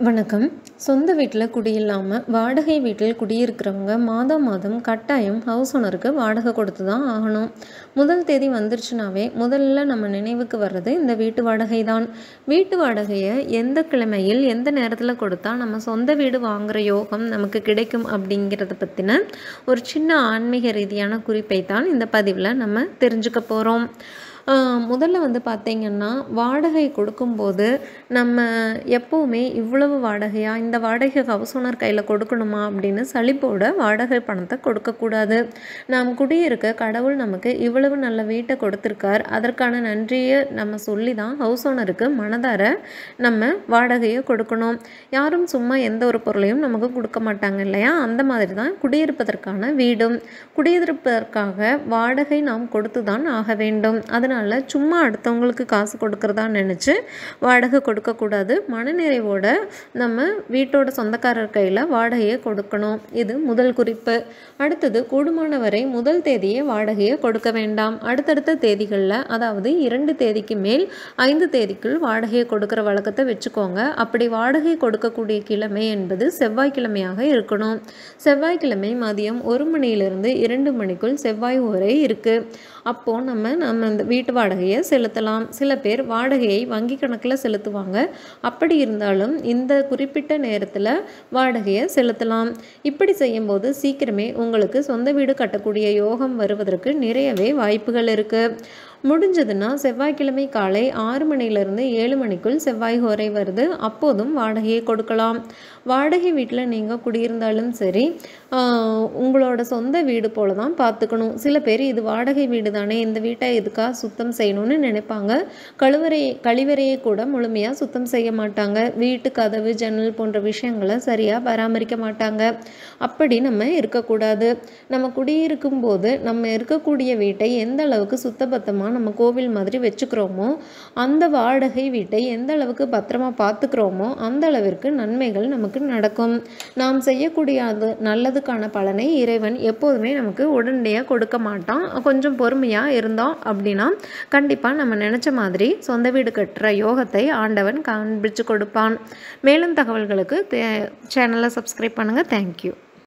வணக்கம். சொந்த வீட்டில் குடியில்லாமல் வாடகை வீட்டில் குடியிருக்கிறவங்க மாதம் மாதம் கட்டாயம் ஹவுஸ் ஓனருக்கு வாடகை கொடுத்து தான் ஆகணும். முதல் தேதி வந்துருச்சுனாவே முதல்ல நம்ம நினைவுக்கு வர்றது இந்த வீட்டு வாடகை தான். வீட்டு வாடகையை எந்த கிழமையில் எந்த நேரத்தில் கொடுத்தா நம்ம சொந்த வீடு வாங்குகிற யோகம் நமக்கு கிடைக்கும் அப்படிங்கிறத பற்றின ஒரு சின்ன ஆன்மீக ரீதியான குறிப்பை தான் இந்த பதிவில் நம்ம தெரிஞ்சுக்க போகிறோம். முதல்ல பார்த்திங்கன்னா வாடகை கொடுக்கும்போது நம்ம எப்போவுமே இவ்வளவு வாடகையா, இந்த வாடகை ஹவுஸ் ஓனர் கையில் கொடுக்கணுமா அப்படின்னு சலிப்போட வாடகை பணத்தை கொடுக்கக்கூடாது. நாம் குடியிருக்க கடவுள் நமக்கு இவ்வளவு நல்ல வீட்டை கொடுத்துருக்கார், அதற்கான நன்றியை நம்ம சொல்லி தான் ஹவுஸ் ஓனருக்கு மனதார நம்ம வாடகையை கொடுக்கணும். யாரும் சும்மா எந்த ஒரு பொருளையும் நமக்கு கொடுக்க மாட்டாங்க இல்லையா? அந்த மாதிரி தான் குடியிருப்பதற்கான வீடும். குடியிருப்பதற்காக வாடகை நாம் கொடுத்து தான் ஆக வேண்டும். அதனால் சும்மா அடுத்தவங்களுக்கு காசு கொடுக்கறதா நினச்சி வாடகை கொடுக்கக்கூடாது. மனநிறைவோட நம்ம வீட்டோட சொந்தக்காரர் கையில் வாடகையை கொடுக்கணும். இது முதல் குறிப்பு. அடுத்தது, கூடுமான வரை முதல் தேதியே வாடகையை கொடுக்க வேண்டாம். அடுத்தடுத்த தேதிகளில், அதாவது 2 தேதிக்கு மேல் 5 தேதிக்குள் வாடகையை கொடுக்குற வழக்கத்தை வச்சுக்கோங்க. அப்படி வாடகை கொடுக்கக்கூடிய கிழமை என்பது செவ்வாய்க்கிழமையாக இருக்கணும். செவ்வாய்க்கிழமை மதியம் 1 மணியிலிருந்து 2 மணிக்குள் செவ்வாய் ஓரை இருக்குது. அப்போது நம்ம இந்த வீட்டு வாடகையை செலுத்தலாம். சில பேர் வாடகையை வங்கி கணக்கில் செலுத்துவாங்க. அப்படி இருந்தாலும் இந்த குறிப்பிட்ட நேரத்தில் வாடகையை செலுத்தலாம். இப்படி செய்யும்போது சீக்கிரமே உங்களுக்கு சொந்த வீடு கட்டக்கூடிய யோகம் வருவதற்கு நிறையவே வாய்ப்புகள் இருக்குது. முடிஞ்சதுன்னா செவ்வாய்க்கிழமை காலை 6 மணியிலிருந்து 7 மணிக்குள் செவ்வாய் ஹோரை வருது. அப்போதும் வாடகையை கொடுக்கலாம். வாடகை வீட்டில் நீங்கள் குடியிருந்தாலும் சரி, உங்களோட சொந்த வீடு போல தான் பார்த்துக்கணும். சில பேர் இது வாடகை வீடு தானே, இந்த வீட்டை எதுக்காக சுத்தம் செய்யணும்னு நினைப்பாங்க. கழிவறையை கூட முழுமையாக சுத்தம் செய்ய மாட்டாங்க. வீட்டு கதவு, ஜன்னல் போன்ற விஷயங்களை சரியாக பராமரிக்க மாட்டாங்க. அப்படி நம்ம இருக்கக்கூடாது. நம்ம குடியிருக்கும் போது நம்ம இருக்கக்கூடிய வீட்டை எந்த அளவுக்கு சுத்தபத்தமாக நம்ம கோவில் மாதிரி வச்சுக்கிறோமோ, அந்த வாடகை வீட்டை எந்த அளவுக்கு பத்திரமா பார்த்துக்கிறோமோ அந்த அளவிற்கு நன்மைகள் நமக்கு நடக்கும். நாம் செய்யக்கூடிய நல்லதுக்கான பலனை இறைவன் எப்போதுமே நமக்கு உடனடியாக கொடுக்க மாட்டான். கொஞ்சம் பொறுமையாக இருந்தோம் அப்படின்னா கண்டிப்பாக நம்ம நினச்ச மாதிரி சொந்த வீடு கட்டுற யோகத்தை ஆண்டவன் காண்பிச்சு கொடுப்பான். மேலும் தகவல்களுக்கு சேனலை சப்ஸ்கிரைப் பண்ணுங்கள். தேங்க்யூ.